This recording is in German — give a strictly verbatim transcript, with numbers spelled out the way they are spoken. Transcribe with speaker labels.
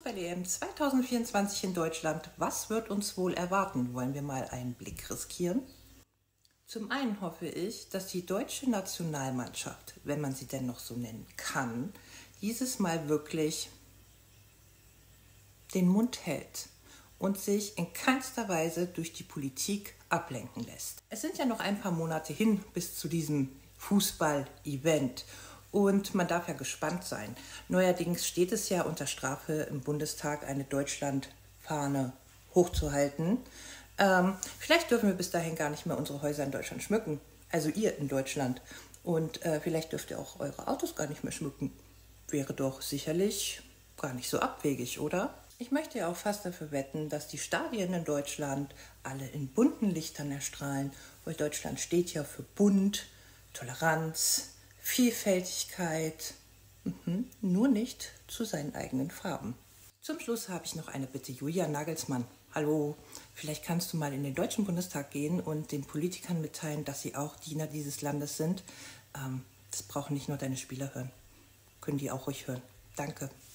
Speaker 1: Fußball-E M zweitausendvierundzwanzig in Deutschland. Was wird uns wohl erwarten? Wollen wir mal einen Blick riskieren? Zum einen hoffe ich, dass die deutsche Nationalmannschaft, wenn man sie denn noch so nennen kann, dieses Mal wirklich den Mund hält und sich in keinster Weise durch die Politik ablenken lässt. Es sind ja noch ein paar Monate hin bis zu diesem Fußball-Event. Und man darf ja gespannt sein. Neuerdings steht es ja unter Strafe im Bundestag, eine Deutschlandfahne hochzuhalten. Ähm, vielleicht dürfen wir bis dahin gar nicht mehr unsere Häuser in Deutschland schmücken. Also ihr in Deutschland. Und äh, vielleicht dürft ihr auch eure Autos gar nicht mehr schmücken. Wäre doch sicherlich gar nicht so abwegig, oder? Ich möchte ja auch fast dafür wetten, dass die Stadien in Deutschland alle in bunten Lichtern erstrahlen, weil Deutschland steht ja für bunt, Toleranz, Vielfältigkeit, mhm, nur nicht zu seinen eigenen Farben. Zum Schluss habe ich noch eine Bitte, Julia Nagelsmann. Hallo, vielleicht kannst du mal in den Deutschen Bundestag gehen und den Politikern mitteilen, dass sie auch Diener dieses Landes sind. Ähm, das brauchen nicht nur deine Spieler hören, können die auch ruhig hören. Danke.